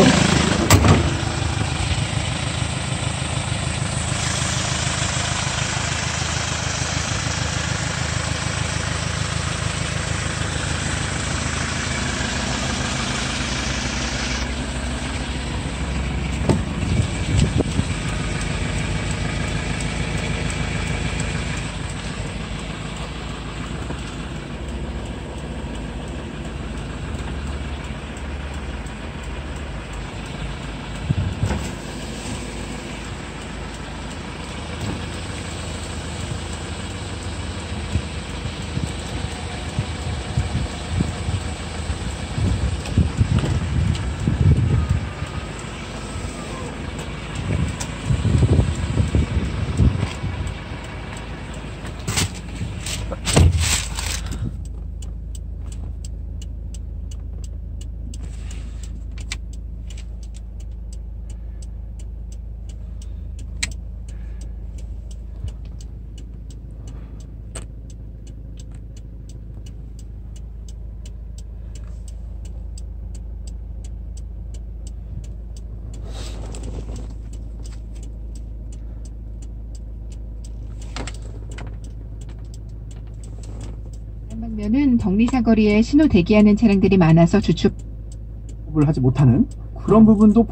방면은 덕리사거리에 신호 대기하는 차량들이 많아서 주축을 하지 못하는 그런 부분도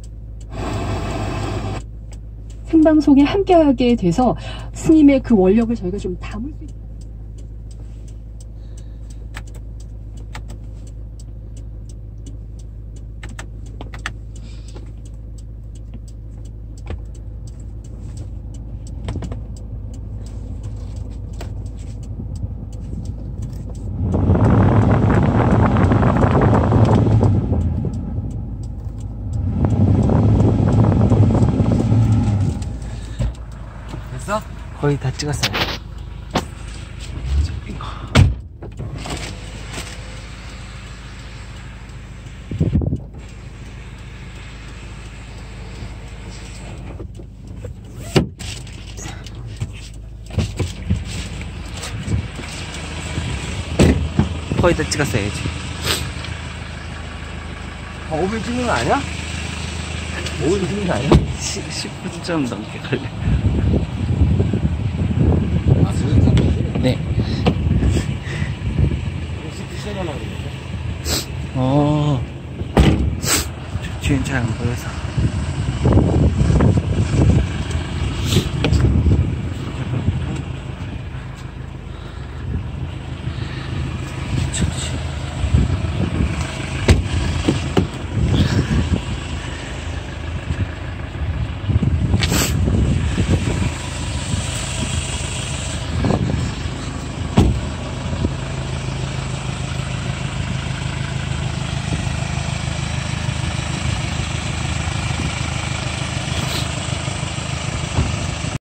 생방송에 함께하게 돼서 스님의 그 원력을 저희가 좀 담을 수 있어요. 거의 다 찍었어요. 거의 다 찍었어요 지금. 5분 찍는 거 아니야? 5분 찍는 거 아니야? 10분 좀 넘게 걸려. 네. 뒤엔 잘 안 보여서.